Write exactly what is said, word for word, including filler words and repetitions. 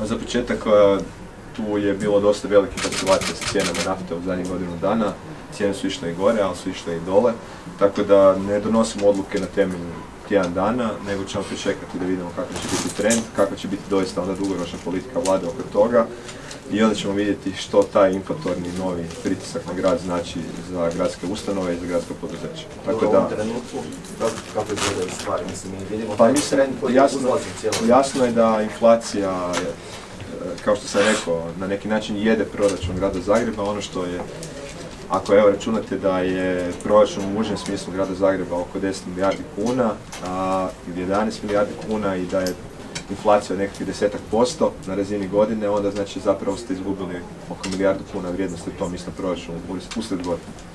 Za početak tu je bilo dosta velikih oscilacija sa cijenama nafte u zadnjih godinu dana. Cijene su išle i gore, ali su išle i dole. Tako da ne donosimo odluke na temelju tjedan dana, nego ćemo pričekati da vidimo kakav će biti trend, kakva će biti doista onda dugoročna politika vlade oko toga. I onda ćemo vidjeti što taj inflatorni novi pritisak na grad znači za gradske ustanove i za gradsko poduzeće. Tako da, u ovom trenutku, kako izgledaju stvari? Mislim, mi vidimo pa mislim, jasno, jasno je da inflacija, kao što sam rekao, na neki način jede proračun grada Zagreba. Ono što je, ako evo računate da je proračun u užem smislu grada Zagreba oko deset milijardi kuna, a, ili jedanaest milijardi kuna i da je inflacija od nekakvih desetak posto na razini godine, onda znači zapravo ste izgubili oko milijardu kuna vrijednosti u tom istom proračunu uslijed godine.